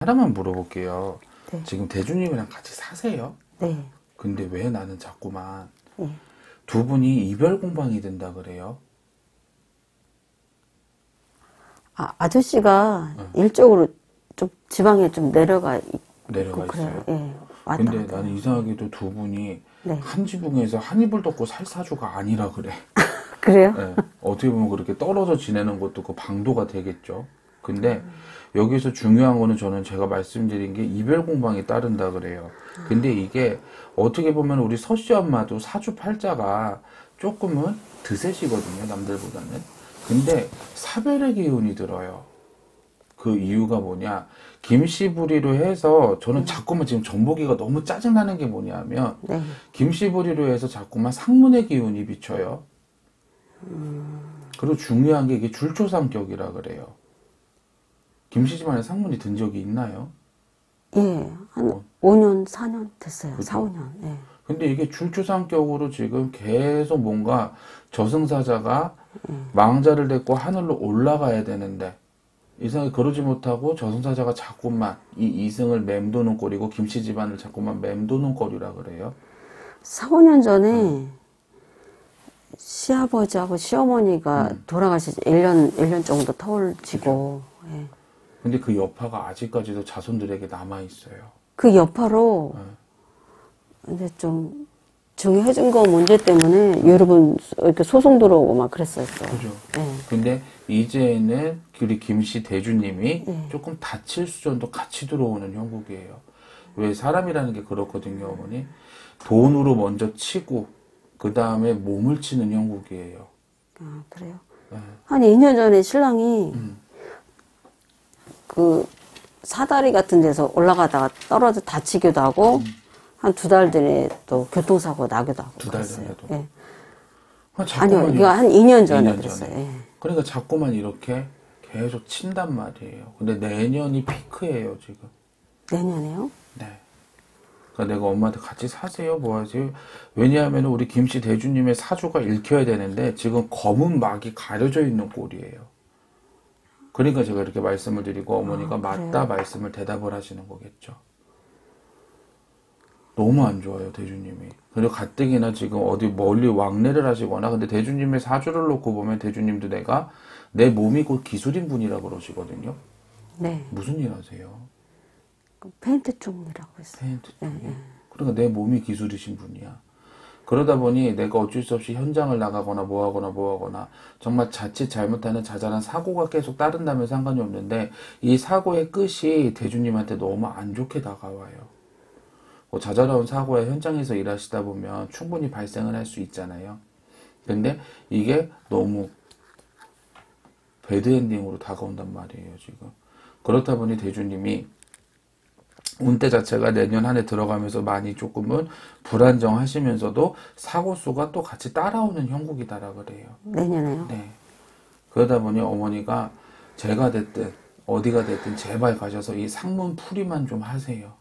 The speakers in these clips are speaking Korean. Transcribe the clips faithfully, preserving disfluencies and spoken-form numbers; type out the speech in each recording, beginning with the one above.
하나만 물어볼게요. 네. 지금 대주님이랑 같이 사세요? 네. 근데 왜 나는 자꾸만 네. 두 분이 이별 공방이 된다 그래요? 아, 아저씨가 응. 일적으로 좀 지방에 좀 내려가 있고 내려가 그래요. 있어요. 예. 왔다 근데 갔다. 나는 이상하게도 두 분이 네. 한 지붕에서 한 이불 덮고 살 사주가 아니라 그래. 그래요? 네. 어떻게 보면 그렇게 떨어져 지내는 것도 그 방도가 되겠죠. 근데 음. 여기서 중요한 거는 저는 제가 말씀드린 게 이별 공방이 따른다 그래요. 근데 이게 어떻게 보면 우리 서씨 엄마도 사주팔자가 조금은 드세시거든요, 남들보다는. 근데 사별의 기운이 들어요. 그 이유가 뭐냐, 김씨부리로 해서 저는 자꾸만 지금 정보기가 너무 짜증나는 게 뭐냐면 네. 김씨부리로 해서 자꾸만 상문의 기운이 비쳐요. 음... 그리고 중요한 게 이게 줄초상격이라 그래요. 김씨 집안에 상문이 든 적이 있나요? 예, 한 어. 오 년, 사 년 됐어요. 그죠? 사, 오 년. 예. 근데 이게 줄초상격으로 지금 계속 뭔가 저승사자가 음. 망자를 데리고 하늘로 올라가야 되는데 이상하게 그러지 못하고 저승사자가 자꾸만 이 이승을 맴도는 꼴이고 김씨 집안을 자꾸만 맴도는 꼴이라 그래요. 사, 오 년 전에 음. 시아버지하고 시어머니가 음. 돌아가시 일 년, 일 년 정도 터울 지고. 예. 근데 그 여파가 아직까지도 자손들에게 남아있어요. 그 여파로 네. 이제 좀 정해진 거 문제 때문에 여러 번 이렇게 소송 들어오고 막 그랬었어요. 그죠. 예. 근데 이제는 우리 김씨 대주님이 네. 조금 다칠 수준도 같이 들어오는 형국이에요. 왜 사람이라는 게 그렇거든요, 어머니. 돈으로 먼저 치고 그 다음에 몸을 치는 형국이에요. 아, 그래요? 네. 한 이 년 전에 신랑이 음. 그 사다리 같은 데서 올라가다가 떨어져 다치기도 하고 음. 한 두 달 전에 또 교통사고 나기도 하고 두 달 그랬어요. 전에도? 예. 아, 자꾸만 아니요, 이거 이렇게- 한 이 년 전에 이 년 그랬어요. 전에. 예. 그러니까 자꾸만 이렇게 계속 친단 말이에요. 근데 내년이 피크예요, 지금. 내년에요? 네. 그러니까 내가 엄마한테 같이 사세요, 뭐 하지? 왜냐하면 우리 김씨 대주님의 사주가 읽혀야 되는데 지금 검은 막이 가려져 있는 꼴이에요. 그러니까 제가 이렇게 말씀을 드리고 어머니가 아, 맞다 그래요? 말씀을 대답을 하시는 거겠죠. 너무 안 좋아요, 대주님이. 그리고 가뜩이나 지금 어디 멀리 왕래를 하시거나, 근데 대주님의 사주를 놓고 보면 대주님도 내가 내 몸이 곧 기술인 분이라 그러시거든요. 네. 무슨 일 하세요? 그 페인트 쪽이라고 했어요. 페인트 쪽이. 예, 예. 그러니까 내 몸이 기술이신 분이야. 그러다 보니 내가 어쩔 수 없이 현장을 나가거나 뭐 하거나 뭐 하거나 정말 자칫 잘못하는 자잘한 사고가 계속 따른다면 상관이 없는데 이 사고의 끝이 대주님한테 너무 안 좋게 다가와요. 뭐 자잘한 사고에 현장에서 일하시다 보면 충분히 발생을 할 수 있잖아요. 근데 이게 너무 배드엔딩으로 다가온단 말이에요, 지금. 그렇다 보니 대주님이 운대 자체가 내년 한 해 들어가면서 많이 조금은 불안정하시면서도 사고수가 또 같이 따라오는 형국이다라 그래요. 내년에요? 네. 그러다 보니 어머니가 제가 됐든 어디가 됐든 제발 가셔서 이 상문 풀이만 좀 하세요.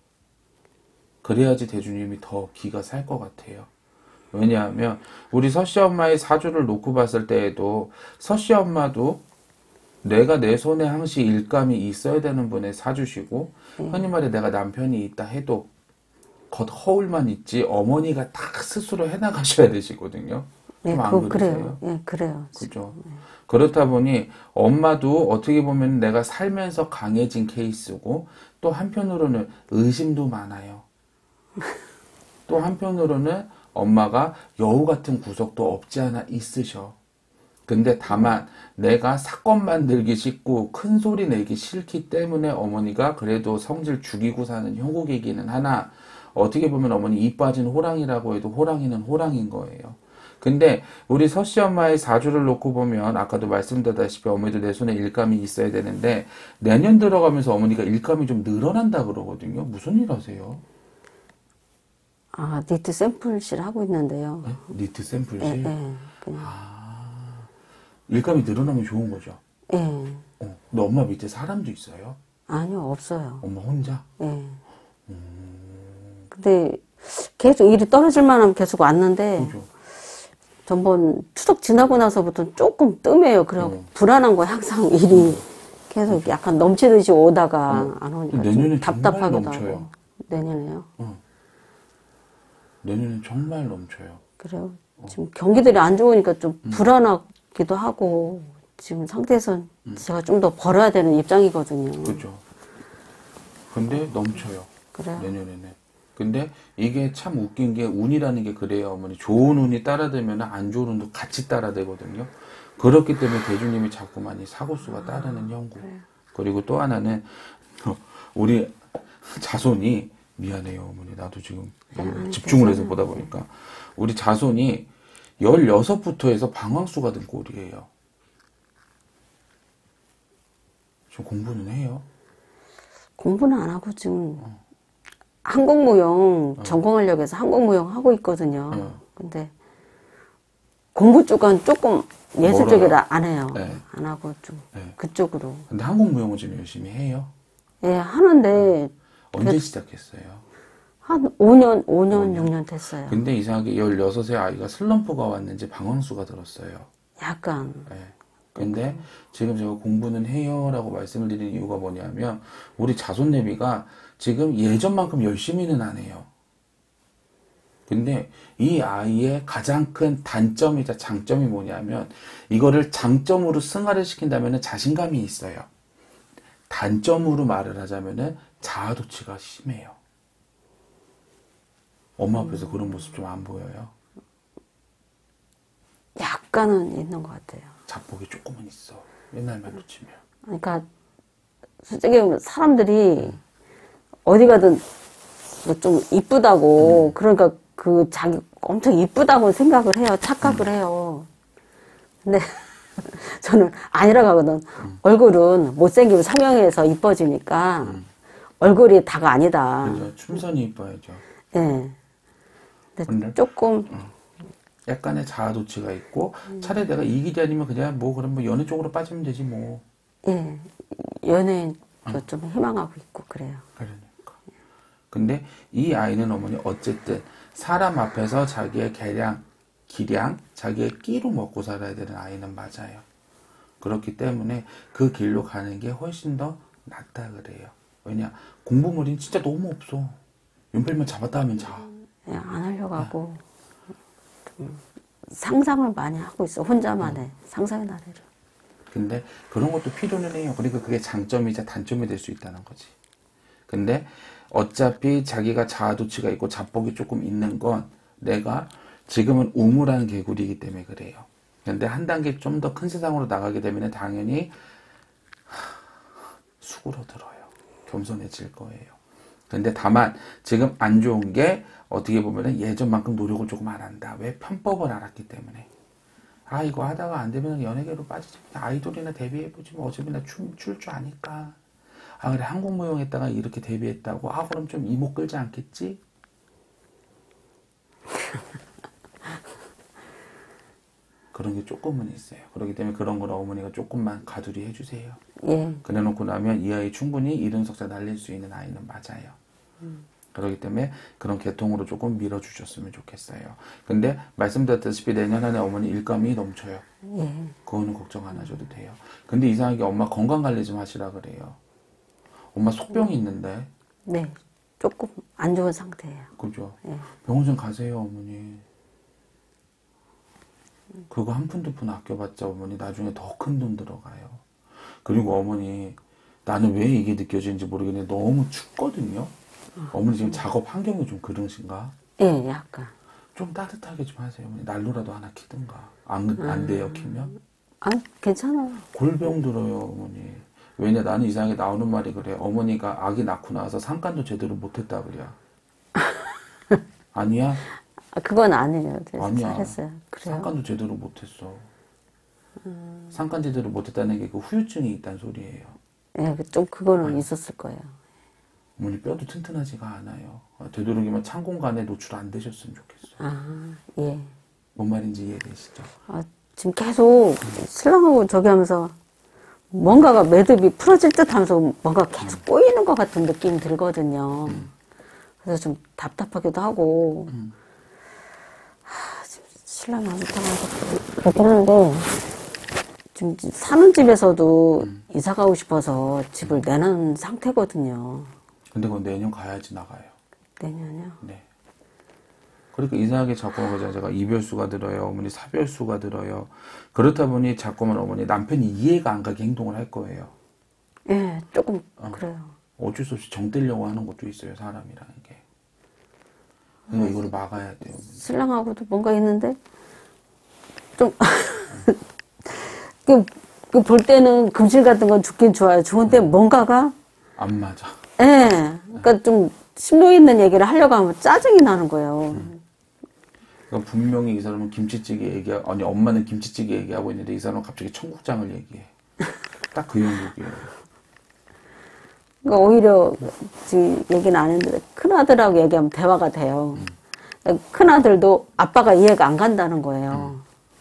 그래야지 대주님이 더 기가 살 것 같아요. 왜냐하면 우리 서씨 엄마의 사주를 놓고 봤을 때에도 서씨 엄마도 내가 내 손에 항시 일감이 있어야 되는 분의 사주시고 음. 흔히 말해 내가 남편이 있다 해도 겉 허울만 있지 어머니가 다 스스로 해나가셔야 되시거든요. 네, 좀 안 그, 그러세요? 그래요. 예, 그래요. 그죠. 네. 그렇다 보니 엄마도 어떻게 보면 내가 살면서 강해진 케이스고 또 한편으로는 의심도 많아요. 또 한편으로는 엄마가 여우 같은 구석도 없지 않아 있으셔. 근데 다만 내가 사건 만들기 싫고 큰 소리 내기 싫기 때문에 어머니가 그래도 성질 죽이고 사는 형국이기는 하나 어떻게 보면 어머니 이 빠진 호랑이라고 해도 호랑이는 호랑이인 거예요. 근데 우리 서씨 엄마의 사주를 놓고 보면 아까도 말씀드렸다시피 어머니도 내 손에 일감이 있어야 되는데 내년 들어가면서 어머니가 일감이 좀 늘어난다 그러거든요. 무슨 일 하세요? 아, 니트 샘플실 하고 있는데요. 네? 니트 샘플실? 예, 예, 그냥. 아, 일감이 늘어나면 좋은 거죠? 예. 어, 근데 엄마 밑에 사람도 있어요? 아니요, 없어요. 엄마 혼자? 예. 음... 근데 계속 일이 떨어질 만하면 계속 왔는데 그죠. 전번 추석 지나고 나서부터 조금 뜸해요. 그래서 음. 불안한 거 항상 일이 계속 약간 넘치듯이 오다가 어, 안 오니까 내년엔 좀 답답하기도 정말 넘쳐요. 하고. 내년에요? 어. 내년엔 정말 넘쳐요. 그래요. 지금 경기들이 안 좋으니까 좀 음. 불안하기도 하고, 지금 상태에선 음. 제가 좀 더 벌어야 되는 입장이거든요. 그죠. 근데 넘쳐요. 그래요. 내년에는. 근데 이게 참 웃긴 게 운이라는 게 그래요, 어머니. 좋은 운이 따라되면 안 좋은 운도 같이 따라되거든요. 그렇기 때문에 대주님이 자꾸 많이 사고수가 따르는 형국. 그래요. 그리고 또 하나는 우리 자손이 미안해요, 어머니. 나도 지금 너무 아니, 집중을 해서 괜찮아요. 보다 보니까 우리 자손이 열여섯부터 해서 방황수가 된 꼴이에요. 좀 공부는 해요. 공부는 안 하고 지금 항공무용 전공하려고 해서 항공무용 하고 있거든요. 어. 근데 공부 쪽은 조금 예술 멀어요. 쪽이라 안 해요. 네. 안 하고 좀 네. 그쪽으로. 근데 항공무용은 지금 열심히 해요. 예, 하는데 언제 시작했어요? 한 오 년, 오 년, 오 년. 육 년 됐어요. 근데 이상하게 열여섯의 아이가 슬럼프가 왔는지 방황수가 들었어요. 약간. 네. 근데 지금 제가 공부는 해요 라고 말씀을 드리는 이유가 뭐냐면 우리 자손내비가 지금 예전만큼 열심히는 안 해요. 근데 이 아이의 가장 큰 단점이자 장점이 뭐냐면 이거를 장점으로 승화를 시킨다면 자신감이 있어요. 단점으로 말을 하자면 자아도취가 심해요. 엄마 앞에서 그런 모습 좀 안 보여요? 약간은 있는 것 같아요. 자폭이 조금은 있어. 옛날 말로 치면. 그러니까 솔직히 사람들이 어디 가든 뭐좀 이쁘다고 음. 그러니까 그 자기 엄청 이쁘다고 생각을 해요. 착각을 해요. 근데 저는 아니라고 하거든. 음. 얼굴은 못생기면 성형해서 이뻐지니까 음. 얼굴이 다가 아니다. 그죠. 춤선이 이뻐야죠. 예. 네. 근데 근데? 조금 약간의 자아도취가 있고 차라리 내가 이 길이 아니면 그냥 뭐 그럼 뭐 연애 쪽으로 빠지면 되지 뭐. 예 연예인도 좀 희망하고 있고 그래요. 그러니까. 근데 이 아이는 어머니 어쨌든 사람 앞에서 자기의 계량, 기량, 자기의 끼로 먹고 살아야 되는 아이는 맞아요. 그렇기 때문에 그 길로 가는 게 훨씬 더 낫다 그래요. 왜냐 공부물이 진짜 너무 없어. 연필만 잡았다 하면 자. 예, 안 하려고 하고 좀 상상을 많이 하고 있어. 혼자만의 상상의 나래를. 근데 그런 것도 필요는 해요. 그러니까 그게 장점이자 단점이 될 수 있다는 거지. 근데 어차피 자기가 자아도취가 있고 자폭이 조금 있는 건 내가 지금은 우물한 개구리이기 때문에 그래요. 근데 한 단계 좀 더 큰 세상으로 나가게 되면 당연히 수그러들어요. 겸손해질 거예요. 근데 다만 지금 안 좋은 게 어떻게 보면 예전만큼 노력을 조금 안 한다. 왜? 편법을 알았기 때문에. 아 이거 하다가 안 되면 연예계로 빠지지. 아이돌이나 데뷔해보지 뭐 어차피 나 춤 출 줄 아니까. 아 그래 한국무용 했다가 이렇게 데뷔했다고. 아 그럼 좀 이목 끌지 않겠지? 그런 게 조금은 있어요. 그렇기 때문에 그런 걸 어머니가 조금만 가두리 해주세요. 예. 그래놓고 나면 이 아이 충분히 이른 석자 날릴 수 있는 아이는 맞아요. 음. 그렇기 때문에 그런 계통으로 조금 밀어주셨으면 좋겠어요. 근데 말씀드렸다시피 내년 안에 어머니 일감이 넘쳐요. 예. 그거는 걱정 안 하셔도 돼요. 근데 이상하게 엄마 건강관리 좀 하시라 그래요. 엄마 속병이 있는데. 네. 조금 안 좋은 상태예요. 그죠? 예. 병원 좀 가세요, 어머니. 그거 한 푼 두 푼 아껴봤자 어머니 나중에 더 큰 돈 들어가요. 그리고 어머니 나는 왜 이게 느껴지는지 모르겠는데 너무 춥거든요. 어머니 지금 작업 환경이 좀 그러신가? 예, 약간. 좀 따뜻하게 좀 하세요. 어머니 난로라도 하나 키든가. 안, 안 돼요, 키면? 아, 괜찮아요. 골병 들어요, 어머니. 왜냐, 나는 이상하게 나오는 말이 그래. 어머니가 아기 낳고 나서 상간도 제대로 못했다, 그래. 아니야? 아, 그건 아니에요. 그래서 아니야. 잘했어요. 그래요? 상간도 제대로 못했어. 음... 상간 제대로 못했다는 게 그 후유증이 있다는 소리예요. 예, 좀 그거는 아니. 있었을 거예요. 어머니 뼈도 튼튼하지가 않아요. 되도록이면 찬 공간에 노출 안 되셨으면 좋겠어요. 아, 예. 뭔 말인지 이해되시죠? 아, 지금 계속 신랑하고 저기 하면서 뭔가가 매듭이 풀어질 듯 하면서 뭔가 계속 꼬이는 것 같은 느낌이 들거든요. 음. 그래서 좀 답답하기도 하고. 음. 하, 지금 신랑이 안 좋다고 해서 그렇긴 한데, 지금 사는 집에서도 음. 이사 가고 싶어서 집을 내는 상태거든요. 근데 그건 내년 가야지 나가요. 내년이요? 네. 그러니까 이상하게 자꾸만 그냥 제가 이별수가 들어요. 어머니 사별수가 들어요. 그렇다 보니 자꾸만 어머니 남편이 이해가 안 가게 행동을 할 거예요. 예, 조금 어. 그래요. 어쩔 수 없이 정 떼려고 하는 것도 있어요. 사람이라는 게. 그러니까 이거를 막아야 돼요. 신랑하고도 뭔가 있는데 좀 그, 그 볼 때는 금실 같은 건 좋긴 좋아요. 좋은데 뭔가가 안 맞아. 예, 그러니까 좀 심도 있는 얘기를 하려고 하면 짜증이 나는 거예요. 그러니까 분명히 이 사람은 김치찌개 얘기하, 아니 엄마는 김치찌개 얘기하고 있는데 이 사람은 갑자기 청국장을 얘기해. 딱 그 형국이에요. 그러니까 오히려 지금 얘기는 안 했는데 큰아들하고 얘기하면 대화가 돼요. 그러니까 큰아들도 아빠가 이해가 안 간다는 거예요.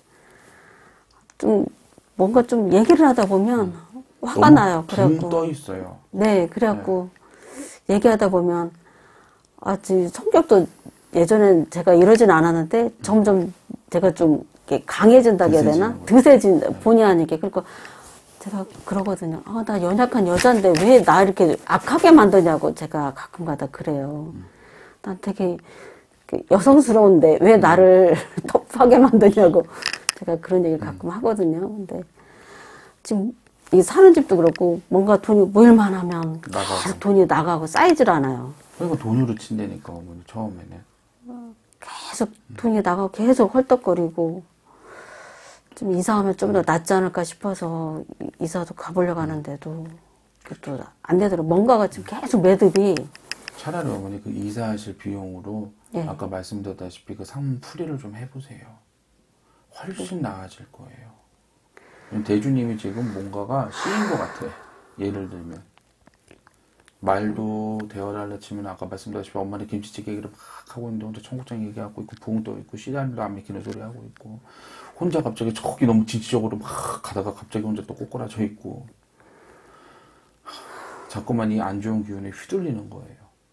좀 뭔가 좀 얘기를 하다 보면 화가 나요. 그래갖고 붕떠 있어요. 네, 그래갖고 얘기하다 보면 아, 지 성격도 예전엔 제가 이러진 않았는데 점점 제가 좀 이렇게 강해진다고 해야 되나? 드세진 본의 아니게. 그러니까 제가 그러거든요. 아, 나 연약한 여잔데 왜 나 이렇게 악하게 만드냐고 제가 가끔가다 그래요. 난 되게 여성스러운데 왜 나를 터프하게 만드냐고 제가 그런 얘기를 가끔 하거든요. 근데 지금 이 사는 집도 그렇고 뭔가 돈이 모일만 하면 나가고. 계속 돈이 나가고 쌓이질 않아요. 그러니까 돈으로 친다니까 어머니 처음에는. 계속 돈이 나가고 계속 헐떡거리고 좀 이사하면 좀 더 낫지 않을까 싶어서 이사도 가보려고 하는데도 또 안 되더라고. 뭔가가 지금 계속 매듭이. 차라리 어머니 그 이사하실 비용으로 예. 아까 말씀드렸다시피 그 상품 풀이를 좀 해보세요. 훨씬 나아질 거예요. 대주님이 지금 뭔가가 씌인 것 같아. 예를 들면 말도 대화를 하려 치면 아까 말씀드렸다시피 엄마는 김치찌개 얘기를 막 하고 있는데 혼자 청국장 얘기하고 있고 붕 떠 있고 씨알도 안 맥히는 소리 하고 있고 혼자 갑자기 저기 너무 진취적으로 막 가다가 갑자기 혼자 또 꼬꾸라져 있고 자꾸만 이 안 좋은 기운에 휘둘리는 거예요.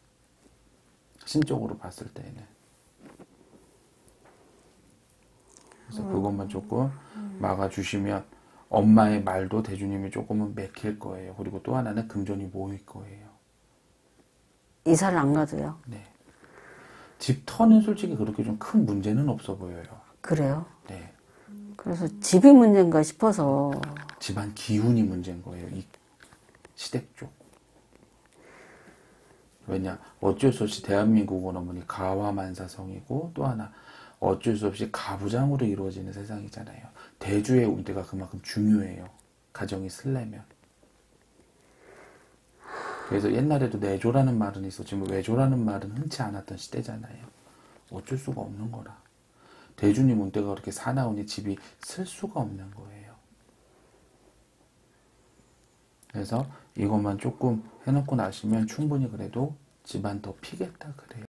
신적으로 봤을 때는. 그래서 그것만 조금 막아주시면 엄마의 말도 대주님이 조금은 맥힐 거예요. 그리고 또 하나는 금전이 모일 거예요. 이사를 안 가도요. 네. 집 터는 솔직히 그렇게 좀 큰 문제는 없어 보여요. 그래요? 네. 그래서 집이 문제인가 싶어서. 집안 기운이 문제인 거예요. 이 시댁 쪽. 왜냐 어쩔 수 없이 대한민국은 어머니 가와만사성이고 또 하나 어쩔 수 없이 가부장으로 이루어지는 세상이잖아요. 대주의 운대가 그만큼 중요해요. 가정이 슬려면. 그래서 옛날에도 내조라는 말은 있었지만 외조라는 말은 흔치 않았던 시대잖아요. 어쩔 수가 없는 거라. 대주님 운대가 그렇게 사나우니 집이 쓸 수가 없는 거예요. 그래서 이것만 조금 해놓고 나시면 충분히 그래도 집안 더 피겠다 그래요.